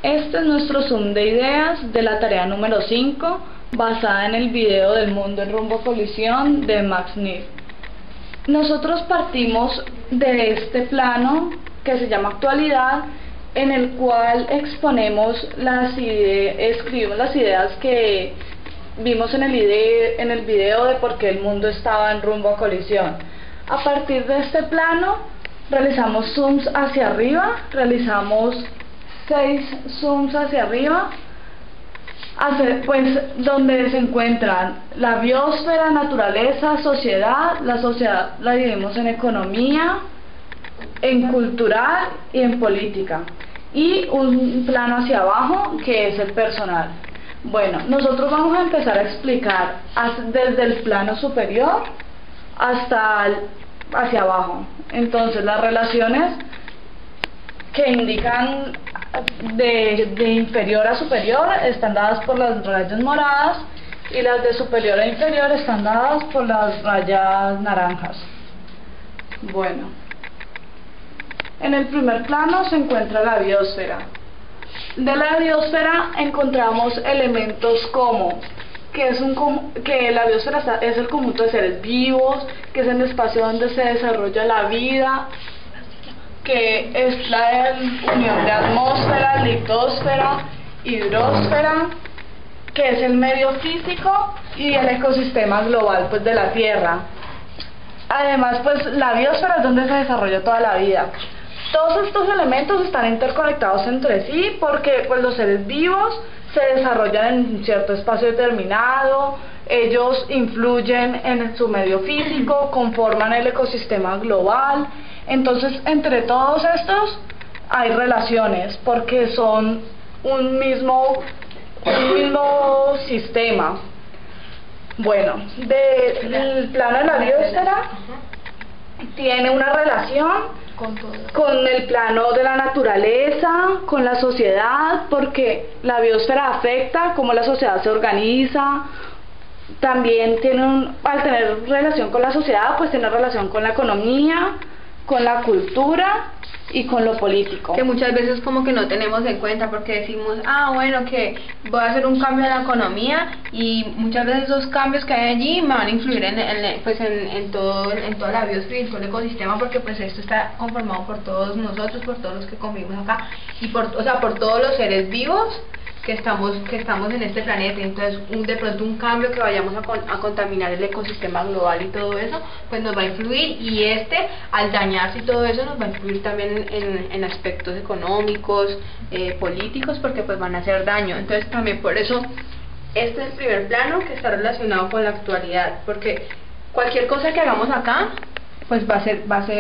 Este es nuestro zoom de ideas de la tarea número 5, basada en el video del mundo en rumbo a colisión de Max Neff. Nosotros partimos de este plano que se llama actualidad, en el cual escribimos las ideas que vimos en el video de por qué el mundo estaba en rumbo a colisión. A partir de este plano realizamos zooms hacia arriba, realizamos 6 zooms hacia arriba, donde se encuentran la biosfera, naturaleza, sociedad. La sociedad la dividimos en economía, en cultural y en política, y un plano hacia abajo que es el personal. Bueno, nosotros vamos a empezar a explicar desde el plano superior hasta hacia abajo. Entonces, las relaciones que indican de inferior a superior están dadas por las rayas moradas, y las de superior a inferior están dadas por las rayas naranjas. Bueno, en el primer plano se encuentra la biosfera. De la biosfera encontramos elementos como que la biosfera es el conjunto de seres vivos, que es el espacio donde se desarrolla la vida, que es la unión de atmósfera, litosfera, hidrosfera, que es el medio físico y el ecosistema global de la Tierra. Además, la biosfera es donde se desarrolla toda la vida. Todos estos elementos están interconectados entre sí porque los seres vivos se desarrollan en un cierto espacio determinado, ellos influyen en su medio físico, conforman el ecosistema global. Entonces, entre todos estos hay relaciones porque son un mismo sistema. Bueno, el plano de la biosfera tiene una relación con el plano de la naturaleza, con la sociedad, porque la biosfera afecta cómo la sociedad se organiza. También al tener relación con la sociedad, pues tiene relación con la economía, con la cultura y con lo político. Que muchas veces como que no tenemos en cuenta porque decimos, bueno, que voy a hacer un cambio en la economía, y muchas veces esos cambios que hay allí me van a influir en toda la biosfera y en todo el ecosistema, porque pues esto está conformado por todos nosotros, por todos los que convivimos acá, y por todos los seres vivos que estamos en este planeta. Entonces de pronto un cambio que vayamos a contaminar el ecosistema global y todo eso, pues nos va a influir, y al dañarse y todo eso nos va a influir también en aspectos económicos, políticos, porque pues van a hacer daño. Entonces también por eso este es el primer plano que está relacionado con la actualidad, porque cualquier cosa que hagamos acá pues se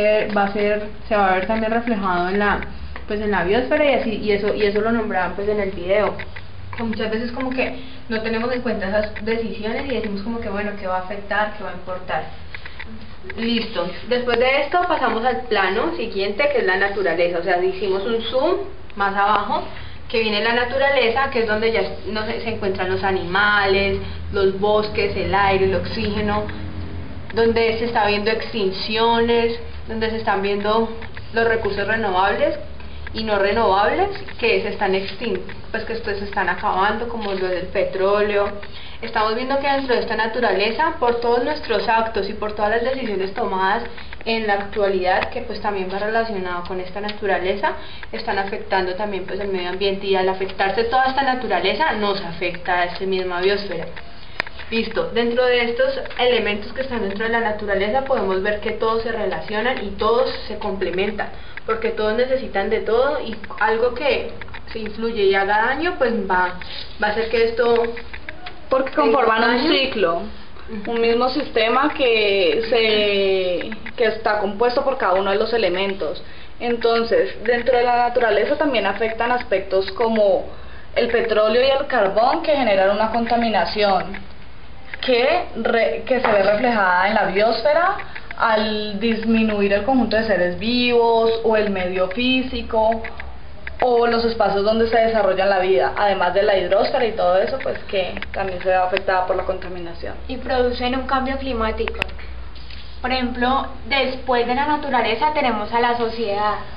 va a ver también reflejado en la biosfera, y eso lo nombraban pues en el video, que muchas veces como que no tenemos en cuenta esas decisiones y decimos como que bueno, ¿qué va a afectar? ¿Qué va a importar? Listo. Después de esto pasamos al plano siguiente, que es la naturaleza. O sea, hicimos un zoom más abajo, que viene la naturaleza, que es donde ya se encuentran los animales, los bosques, el aire, el oxígeno, donde se está viendo extinciones, donde se están viendo los recursos renovables y no renovables que se están pues que estos se están acabando, como lo del petróleo. Estamos viendo que dentro de esta naturaleza, por todos nuestros actos y por todas las decisiones tomadas en la actualidad, que pues también va relacionado con esta naturaleza, están afectando también pues el medio ambiente, y al afectarse toda esta naturaleza nos afecta a esta misma biosfera. Listo, dentro de estos elementos que están dentro de la naturaleza podemos ver que todos se relacionan y todos se complementan, porque todos necesitan de todo, y algo que se influye y haga daño pues va a hacer que esto, porque conforman un ciclo, un mismo sistema que está compuesto por cada uno de los elementos. Entonces, dentro de la naturaleza también afectan aspectos como el petróleo y el carbón, que generan una contaminación que se ve reflejada en la biosfera al disminuir el conjunto de seres vivos o el medio físico o los espacios donde se desarrolla la vida, además de la hidrosfera y todo eso, pues que también se ve afectada por la contaminación. Y producen un cambio climático. Por ejemplo, después de la naturaleza tenemos a la sociedad.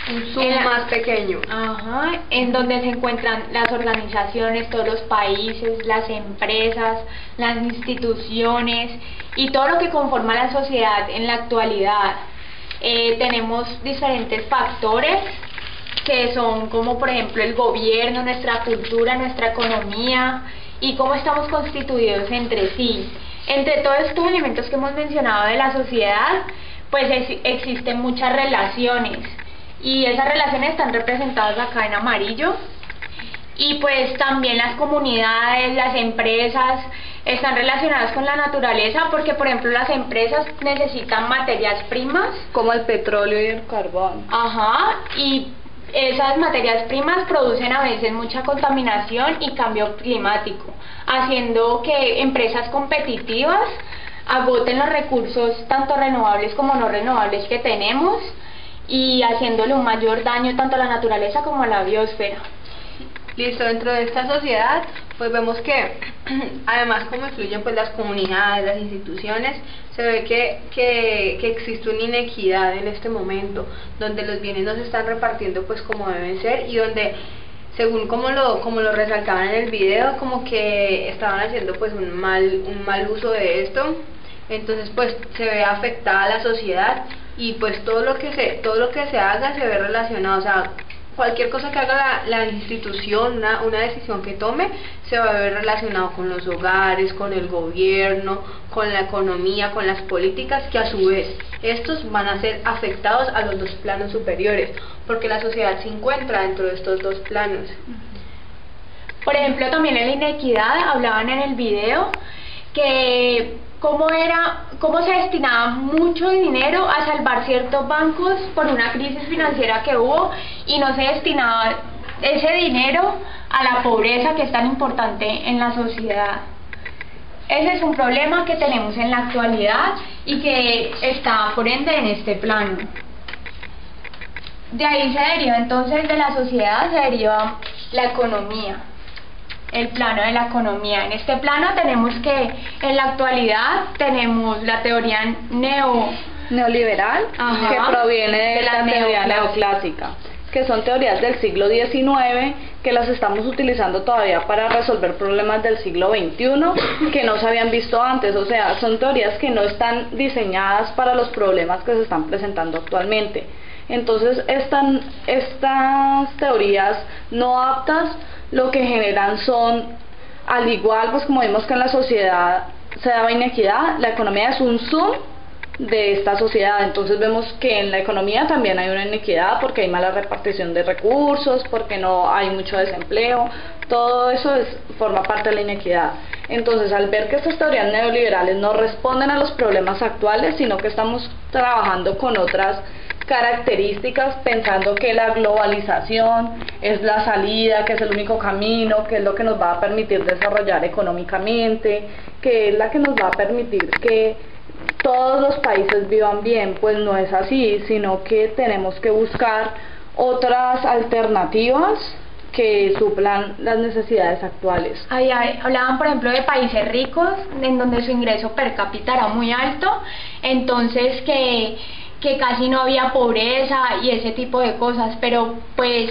Un zoom más pequeño. Ajá, en donde se encuentran las organizaciones, todos los países, las empresas, las instituciones y todo lo que conforma la sociedad en la actualidad. Tenemos diferentes factores que son como por ejemplo el gobierno, nuestra cultura, nuestra economía y cómo estamos constituidos entre sí. Entre todos estos elementos que hemos mencionado de la sociedad, pues existen muchas relaciones y esas relaciones están representadas acá en amarillo. Y pues también las comunidades, las empresas están relacionadas con la naturaleza porque por ejemplo las empresas necesitan materias primas como el petróleo y el carbón. Ajá, y esas materias primas producen a veces mucha contaminación y cambio climático, haciendo que empresas competitivas agoten los recursos tanto renovables como no renovables que tenemos y haciéndole un mayor daño tanto a la naturaleza como a la biosfera. Listo, dentro de esta sociedad pues vemos que además como influyen pues las comunidades, las instituciones, se ve que existe una inequidad en este momento, donde los bienes no se están repartiendo pues como deben ser y donde según como lo resaltaban en el video, como que estaban haciendo pues un mal uso de esto. Entonces pues se ve afectada la sociedad y pues todo lo que se haga se ve relacionado, o sea, cualquier cosa que haga la institución, una decisión que tome, se va a ver relacionado con los hogares, con el gobierno, con la economía, con las políticas, que a su vez estos van a ser afectados a los dos planos superiores, porque la sociedad se encuentra dentro de estos dos planos. Por ejemplo, también en la inequidad hablaban en el video que cómo se destinaba mucho dinero a salvar ciertos bancos por una crisis financiera que hubo y no se destinaba ese dinero a la pobreza que es tan importante en la sociedad. Ese es un problema que tenemos en la actualidad y que está por ende en este plano. De ahí se deriva entonces, de la sociedad se deriva la economía. El plano de la economía. En este plano tenemos que en la actualidad tenemos la teoría neoliberal, Ajá, que proviene de la teoría neoclásica, neoclásica, que son teorías del siglo XIX que las estamos utilizando todavía para resolver problemas del siglo XXI que no se habían visto antes. O sea, son teorías que no están diseñadas para los problemas que se están presentando actualmente. Entonces estas teorías no aptas lo que generan son, al igual pues como vimos que en la sociedad se daba inequidad, la economía es un zoom de esta sociedad. Entonces vemos que en la economía también hay una inequidad porque hay mala repartición de recursos, porque no hay mucho desempleo, todo eso forma parte de la inequidad. Entonces, al ver que estas teorías neoliberales no responden a los problemas actuales, sino que estamos trabajando con otras características, pensando que la globalización es la salida, que es el único camino, que es lo que nos va a permitir desarrollar económicamente, que es la que nos va a permitir que todos los países vivan bien, pues no es así, sino que tenemos que buscar otras alternativas que suplan las necesidades actuales. Hablaban por ejemplo de países ricos en donde su ingreso per cápita era muy alto, entonces que casi no había pobreza y ese tipo de cosas, pero pues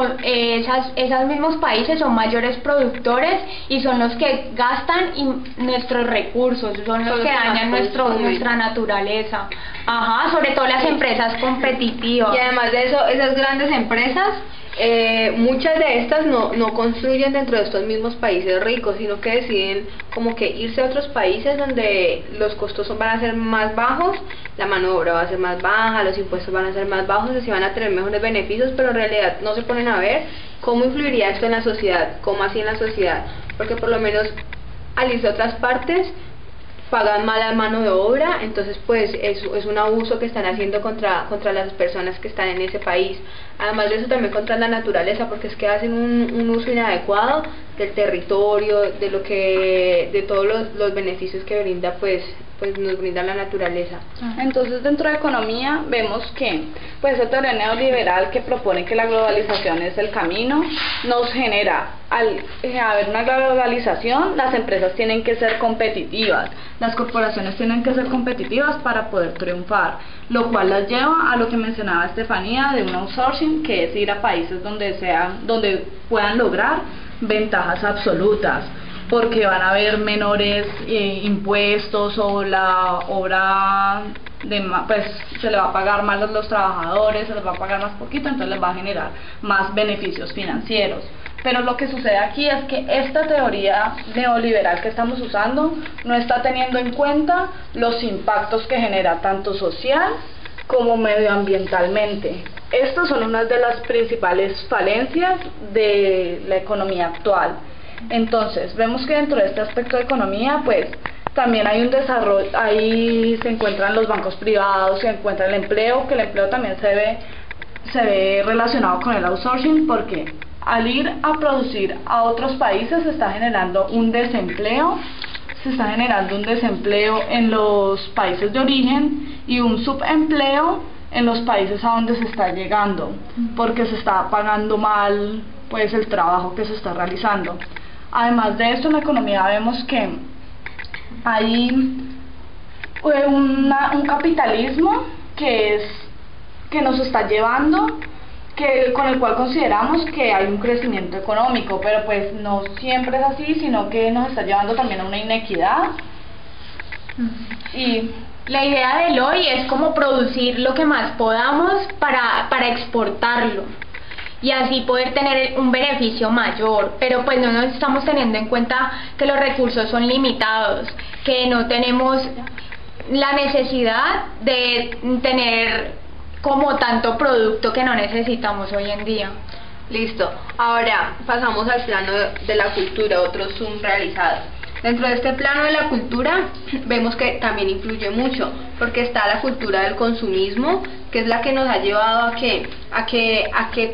esos mismos países son mayores productores y son los que gastan nuestros recursos, son los que dañan nuestra naturaleza. Ajá, sobre todo las empresas competitivas. Y además de eso, esas grandes empresas, muchas de estas no construyen dentro de estos mismos países ricos, sino que deciden como que irse a otros países donde los costos van a ser más bajos, la mano de obra va a ser más baja, los impuestos van a ser más bajos, así van a tener mejores beneficios, pero en realidad no se ponen a ver cómo influiría esto en la sociedad, cómo así en la sociedad, porque por lo menos al irse a otras partes pagan mala mano de obra, entonces pues es un abuso que están haciendo contra las personas que están en ese país. Además de eso también contra la naturaleza, porque es que hacen un uso inadecuado del territorio, de todos los beneficios que brinda pues pues nos brinda la naturaleza. Entonces, dentro de economía vemos que pues esa teoría neoliberal que propone que la globalización es el camino nos genera, al haber una globalización, las empresas tienen que ser competitivas, las corporaciones tienen que ser competitivas para poder triunfar, lo cual las lleva a lo que mencionaba Estefanía de un outsourcing, que es ir a países donde puedan lograr ventajas absolutas, porque van a haber menores impuestos, o la obra pues se le va a pagar más a los trabajadores, se les va a pagar más poquito, entonces les va a generar más beneficios financieros. Pero lo que sucede aquí es que esta teoría neoliberal que estamos usando no está teniendo en cuenta los impactos que genera tanto social como medioambientalmente. Estas son unas de las principales falencias de la economía actual. Entonces, vemos que dentro de este aspecto de economía, pues, también hay un desarrollo, ahí se encuentran los bancos privados, se encuentra el empleo, que el empleo también se ve relacionado con el outsourcing, porque al ir a producir a otros países se está generando un desempleo en los países de origen y un subempleo en los países a donde se está llegando, porque se está pagando mal pues el trabajo que se está realizando. Además de esto, en la economía vemos que hay un capitalismo que nos está llevando, con el cual consideramos que hay un crecimiento económico, pero pues no siempre es así, sino que nos está llevando también a una inequidad. Y la idea del hoy es como producir lo que más podamos para exportarlo y así poder tener un beneficio mayor, pero pues no nos estamos teniendo en cuenta que los recursos son limitados, que no tenemos la necesidad de tener como tanto producto que no necesitamos hoy en día. Listo, ahora pasamos al plano de la cultura, otro zoom realizado. Dentro de este plano de la cultura vemos que también influye mucho, porque está la cultura del consumismo, que es la que nos ha llevado a que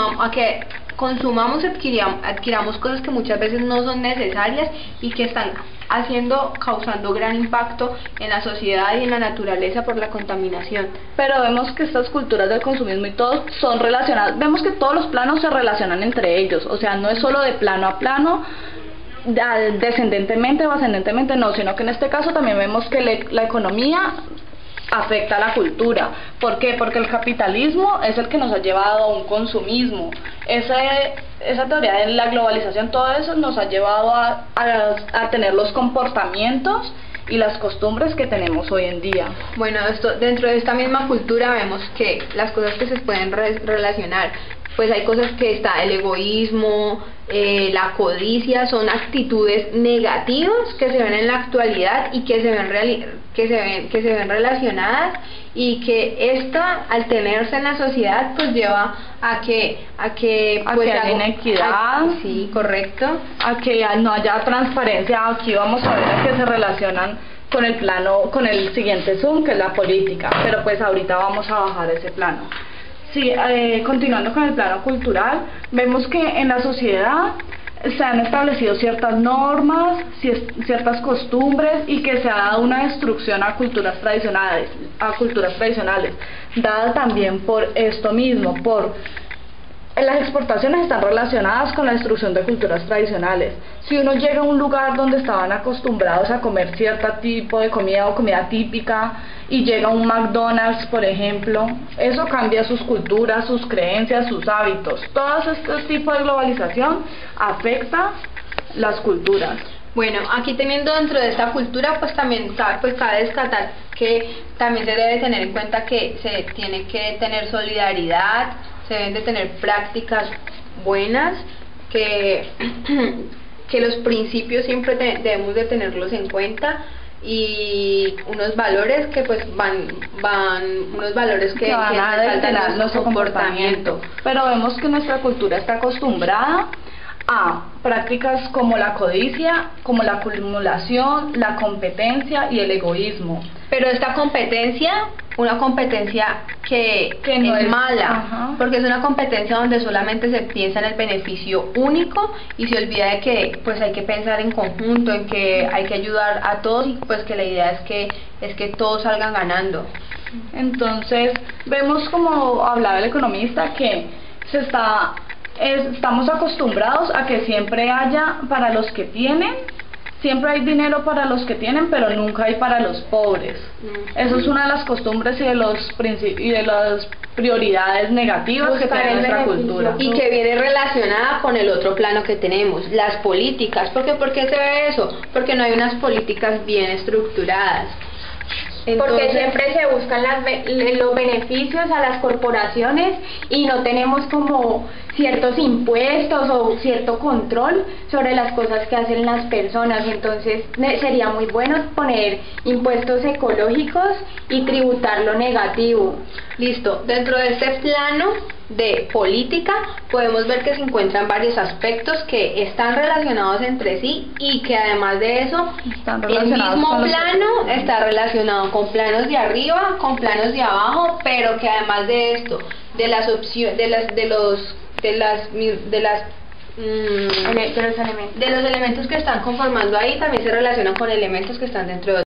consumamos, adquiramos cosas que muchas veces no son necesarias y que están causando gran impacto en la sociedad y en la naturaleza por la contaminación. Pero vemos que estas culturas del consumismo y todo son relacionadas, vemos que todos los planos se relacionan entre ellos, o sea, no es solo de plano a plano, descendentemente o ascendentemente, no, sino que en este caso también vemos que la economía afecta a la cultura. ¿Por qué? Porque el capitalismo es el que nos ha llevado a un consumismo. Esa teoría de la globalización, todo eso nos ha llevado a tener los comportamientos y las costumbres que tenemos hoy en día. Bueno, dentro de esta misma cultura vemos que las cosas que se pueden relacionar, pues hay cosas que está el egoísmo, la codicia, son actitudes negativas que se ven en la actualidad y que se ven relacionadas, y que al tenerse en la sociedad pues lleva a que haya inequidad. Sí, correcto. A que no haya transparencia. Aquí vamos a ver que se relacionan con el siguiente zoom, que es la política, pero pues ahorita vamos a bajar ese plano. Sí, continuando con el plano cultural, vemos que en la sociedad se han establecido ciertas normas, ciertas costumbres, y que se ha dado una destrucción a culturas tradicionales, dada también por esto mismo, las exportaciones están relacionadas con la destrucción de culturas tradicionales. Si uno llega a un lugar donde estaban acostumbrados a comer cierto tipo de comida o comida típica, y llega a un McDonald's, por ejemplo, eso cambia sus culturas, sus creencias, sus hábitos. Todo este tipo de globalización afecta las culturas. Bueno, aquí teniendo dentro de esta cultura, pues también cabe destacar que también se debe tener en cuenta que se tiene que tener solidaridad, se deben de tener prácticas buenas, que los principios siempre debemos de tenerlos en cuenta, y unos valores que pues unos valores que van a determinar nuestro comportamiento. Pero vemos que nuestra cultura está acostumbrada a prácticas como la codicia, como la acumulación, la competencia y el egoísmo. Pero esta competencia una competencia que no es es- mala, ajá. porque es una competencia donde solamente se piensa en el beneficio único y se olvida de que pues hay que pensar en conjunto, en que hay que ayudar a todos y pues que la idea es que todos salgan ganando. Entonces, vemos como hablaba el economista que estamos acostumbrados a que siempre haya para los que tienen, siempre hay dinero para los que tienen, pero nunca hay para los pobres. Eso es una de las costumbres y de las prioridades negativas que Buscar tiene el nuestra beneficio. cultura. Y que viene relacionada con el otro plano que tenemos, las políticas. ¿Por qué se ve eso? Porque no hay unas políticas bien estructuradas. Porque Entonces, siempre se buscan los beneficios a las corporaciones y no tenemos como ciertos impuestos o cierto control sobre las cosas que hacen las personas. Entonces sería muy bueno poner impuestos ecológicos y tributar lo negativo. listo, dentro de este plano de política podemos ver que se encuentran varios aspectos que están relacionados entre sí y que además de eso Están el relacionados mismo con los- plano está relacionado con planos de arriba, con planos de abajo, pero que además de esto, de las opciones, de los De los elementos. de los elementos que están conformando ahí también se relacionan con elementos que están dentro de